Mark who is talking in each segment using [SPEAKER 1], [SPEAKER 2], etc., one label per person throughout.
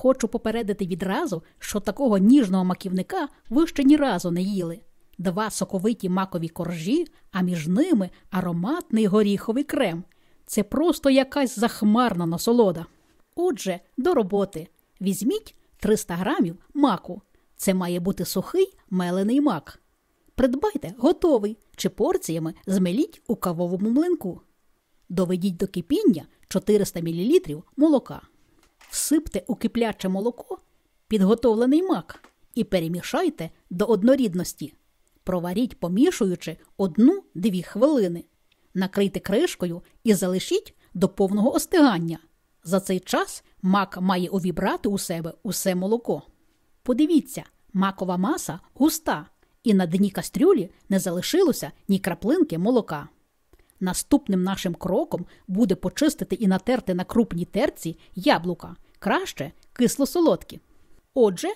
[SPEAKER 1] Хочу попередити відразу, що такого ніжного маківника ви ще ні разу не їли. 2 соковиті макові коржі, а між ними ароматний горіховий крем. Це просто якась захмарна насолода. Отже, до роботи. Візьміть 300 грамів маку. Це має бути сухий мелений мак. Придбайте готовий чи порціями змеліть у кавовому млинку. Доведіть до кипіння 400 мл молока. Всипте у кипляче молоко підготовлений мак і перемішайте до однорідності. Проваріть, помішуючи 1-2 хвилини. Накрийте кришкою і залишіть до повного остигання. За цей час мак має увібрати у себе усе молоко. Подивіться, макова маса густа, і на дні кастрюлі не залишилося ні краплинки молока. Наступним нашим кроком буде почистити і натерти на крупній терці яблука, краще кисло-солодкі. Отже,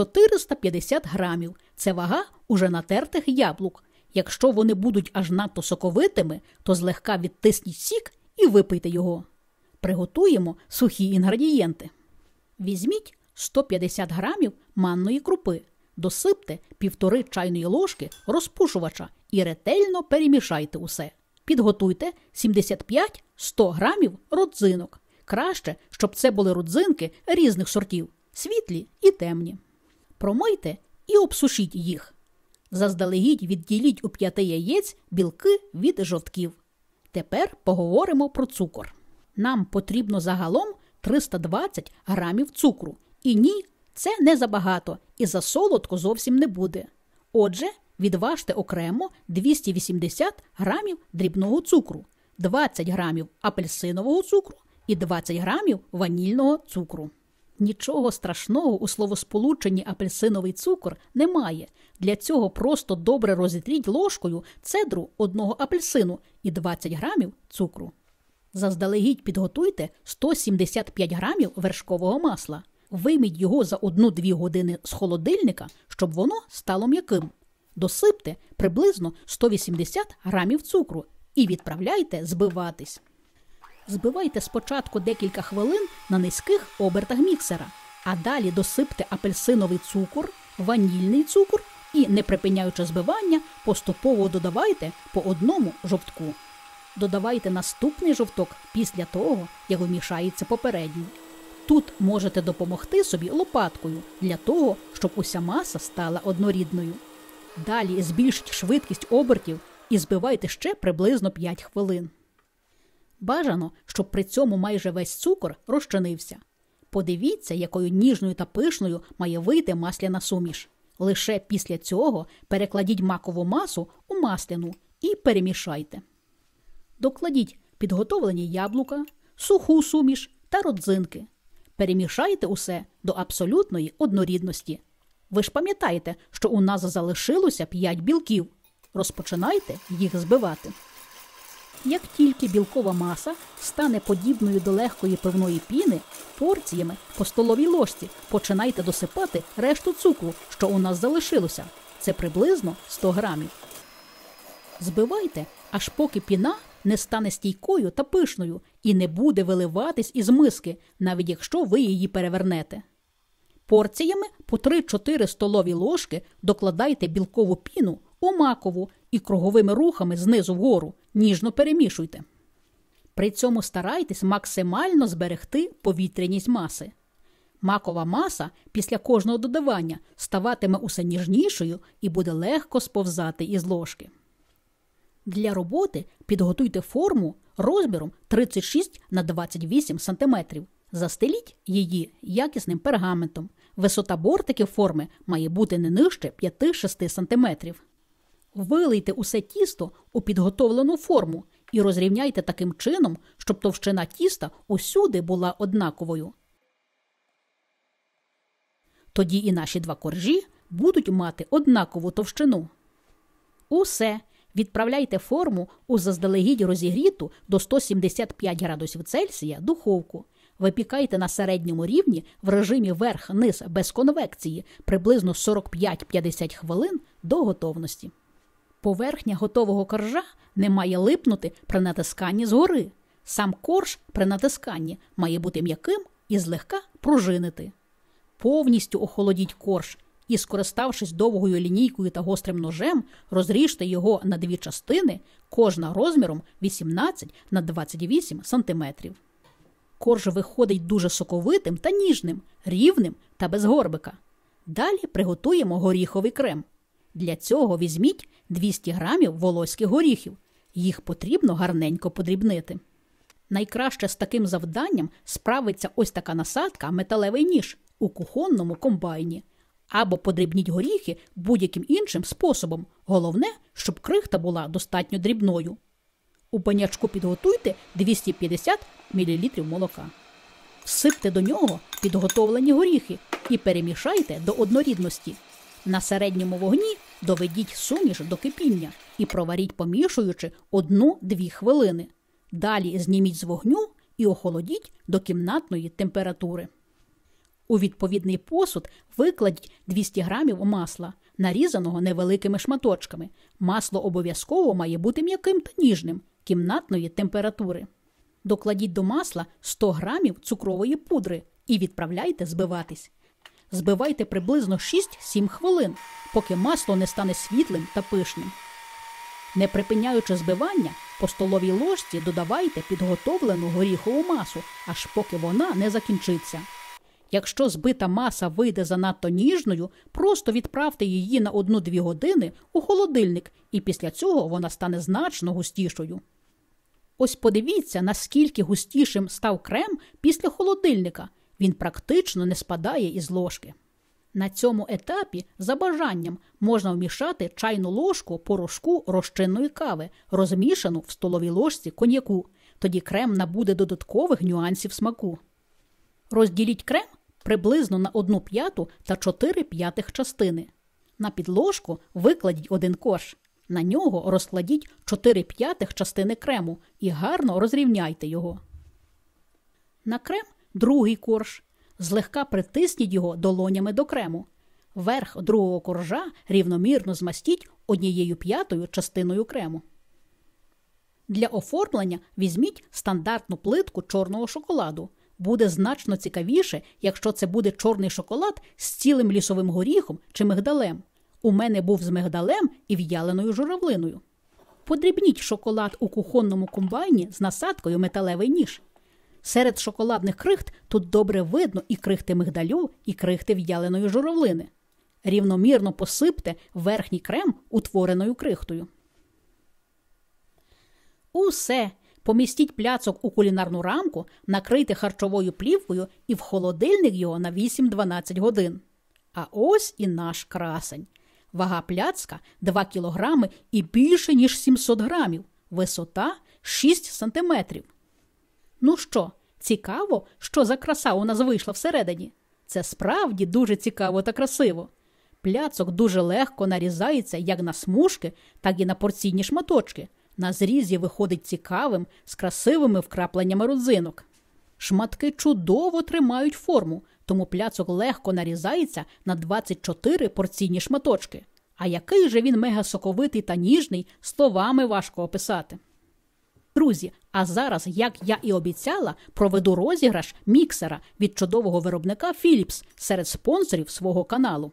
[SPEAKER 1] 450 грамів – це вага уже натертих яблук. Якщо вони будуть аж надто соковитими, то злегка відтисніть сік і випийте його. Приготуємо сухі інгредієнти. Візьміть 150 грамів манної крупи, досипте 1,5 чайної ложки розпушувача і ретельно перемішайте усе. Підготуйте 75-100 грамів родзинок. Краще, щоб це були родзинки різних сортів – світлі і темні. Промийте і обсушіть їх. Заздалегідь відділіть у 5 яєць білки від жовтків. Тепер поговоримо про цукор. Нам потрібно загалом 320 грамів цукру. І ні, це не забагато, і засолодко зовсім не буде. Отже, відважте окремо 280 грамів дрібного цукру, 20 грамів апельсинового цукру і 20 грамів ванільного цукру. Нічого страшного у словосполученні апельсиновий цукор немає. Для цього просто добре розітріть ложкою цедру одного апельсину і 20 грамів цукру. Заздалегідь підготуйте 175 грамів вершкового масла. Вийміть його за 1-2 години з холодильника, щоб воно стало м'яким. Досипте приблизно 180 грамів цукру і відправляйте збиватись. Збивайте спочатку декілька хвилин на низьких обертах міксера, а далі досипте апельсиновий цукор, ванільний цукор і, не припиняючи збивання, поступово додавайте по 1 жовтку. Додавайте наступний жовток після того, як вмішається попередній. Тут можете допомогти собі лопаткою для того, щоб уся маса стала однорідною. Далі збільшіть швидкість обертів і збивайте ще приблизно 5 хвилин. Бажано, щоб при цьому майже весь цукор розчинився. Подивіться, якою ніжною та пишною має вийти масляна суміш. Лише після цього перекладіть макову масу у масляну і перемішайте. Докладіть підготовлені яблука, суху суміш та родзинки. Перемішайте усе до абсолютної однорідності. Ви ж пам'ятаєте, що у нас залишилося 5 білків. Розпочинайте їх збивати. Як тільки білкова маса стане подібною до легкої пивної піни, порціями по столовій ложці починайте досипати решту цукру, що у нас залишилося. Це приблизно 100 грамів. Збивайте, аж поки піна не стане стійкою та пишною і не буде виливатись із миски, навіть якщо ви її перевернете. Порціями по 3-4 столові ложки докладайте білкову піну у макову і круговими рухами знизу вгору ніжно перемішуйте. При цьому старайтесь максимально зберегти повітряність маси. Макова маса після кожного додавання ставатиме усе ніжнішою і буде легко сповзати із ложки. Для роботи підготуйте форму розміром 36 на 28 см. Застеліть її якісним пергаментом. Висота бортиків форми має бути не нижче 5-6 см. Вилийте усе тісто у підготовлену форму і розрівняйте таким чином, щоб товщина тіста усюди була однаковою. Тоді і наші 2 коржі будуть мати однакову товщину. Усе. Відправляйте форму у заздалегідь розігріту до 175 градусів Цельсія духовку. Випікайте на середньому рівні в режимі верх-низ без конвекції приблизно 45-50 хвилин до готовності. Поверхня готового коржа не має липнути при натисканні згори. Сам корж при натисканні має бути м'яким і злегка пружинити. Повністю охолодіть корж і, скориставшись довгою лінійкою та гострим ножем, розріжте його на 2 частини, кожна розміром 18 на 28 см. Корж виходить дуже соковитим та ніжним, рівним та без горбика. Далі приготуємо горіховий крем. Для цього візьміть 200 г волоських горіхів. Їх потрібно гарненько подрібнити. Найкраще з таким завданням справиться ось така насадка металевий ніж у кухонному комбайні. Або подрібніть горіхи будь-яким іншим способом. Головне, щоб крихта була достатньо дрібною. У банячку підготуйте 250 мл молока. Всипте до нього підготовлені горіхи і перемішайте до однорідності. На середньому вогні доведіть суміш до кипіння і проваріть, помішуючи 1-2 хвилини. Далі зніміть з вогню і охолодіть до кімнатної температури. У відповідний посуд викладіть 200 г масла, нарізаного невеликими шматочками. Масло обов'язково має бути м'яким та ніжним, кімнатної температури. Докладіть до масла 100 г цукрової пудри і відправляйте збиватись. Збивайте приблизно 6-7 хвилин, поки масло не стане світлим та пишним. Не припиняючи збивання, по столовій ложці додавайте підготовлену горіхову масу, аж поки вона не закінчиться. Якщо збита маса вийде занадто ніжною, просто відправте її на 1-2 години у холодильник, і після цього вона стане значно густішою. Ось подивіться, наскільки густішим став крем після холодильника. Він практично не спадає із ложки. На цьому етапі, за бажанням, можна вмішати чайну ложку порошку розчинної кави, розмішану в столовій ложці коньяку. Тоді крем набуде додаткових нюансів смаку. Розділіть крем приблизно на 1/5 та 4/5 частини. На підложку викладіть 1 корж. На нього розкладіть 4/5 частини крему і гарно розрівняйте його. На крем другий корж. Злегка притисніть його долонями до крему. Верх другого коржа рівномірно змастіть 1/5 частиною крему. Для оформлення візьміть стандартну плитку чорного шоколаду. Буде значно цікавіше, якщо це буде чорний шоколад з цілим лісовим горіхом чи мигдалем. У мене був з мигдалем і в'яленою журавлиною. Подрібніть шоколад у кухонному комбайні з насадкою металевий ніж. Серед шоколадних крихт тут добре видно і крихти мигдалю, і крихти в'яленої журавлини. Рівномірно посипте верхній крем утвореною крихтою. Усе! Помістіть пляцок у кулінарну рамку, накрийте харчовою плівкою і в холодильник його на 8-12 годин. А ось і наш красень. Вага пляцка 2 кг і більше, ніж 700 грамів. Висота 6 сантиметрів. Ну що, цікаво, що за краса у нас вийшла всередині? Це справді дуже цікаво та красиво. Пляцок дуже легко нарізається як на смужки, так і на порційні шматочки. На зрізі виходить цікавим, з красивими вкрапленнями родзинок. Шматки чудово тримають форму, тому пляцок легко нарізається на 24 порційні шматочки. А який же він мегасоковитий та ніжний, словами важко описати. Друзі, а зараз, як я і обіцяла, проведу розіграш міксера від чудового виробника Philips серед спонсорів свого каналу.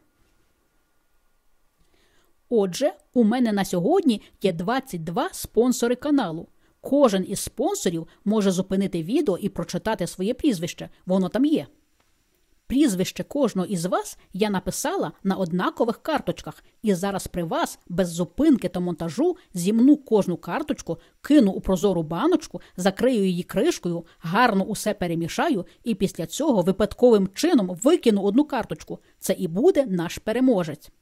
[SPEAKER 1] Отже, у мене на сьогодні є 22 спонсори каналу. Кожен із спонсорів може зупинити відео і прочитати своє прізвище, воно там є. Прізвище кожного із вас я написала на однакових карточках і зараз при вас, без зупинки та монтажу, зімну кожну карточку, кину у прозору баночку, закрию її кришкою, гарно усе перемішаю і після цього випадковим чином викину одну карточку. Це і буде наш переможець.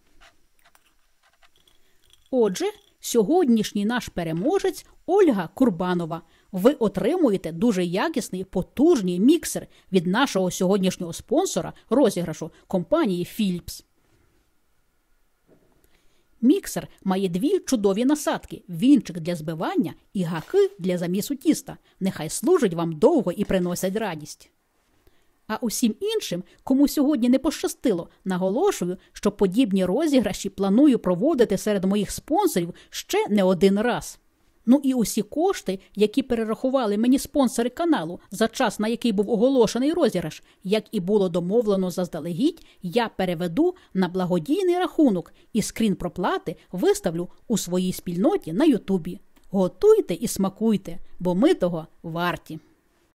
[SPEAKER 1] Отже, сьогоднішній наш переможець – Ольга Курбанова. Ви отримуєте дуже якісний, потужний міксер від нашого сьогоднішнього спонсора розіграшу – компанії Philips. Міксер має 2 чудові насадки – вінчик для збивання і гаки для замісу тіста. Нехай служать вам довго і приносять радість. А усім іншим, кому сьогодні не пощастило, наголошую, що подібні розіграші планую проводити серед моїх спонсорів ще не один раз. Ну і усі кошти, які перерахували мені спонсори каналу за час, на який був оголошений розіграш, як і було домовлено заздалегідь, я переведу на благодійний рахунок і скрін проплати виставлю у своїй спільноті на Ютубі. Готуйте і смакуйте, бо ми того варті.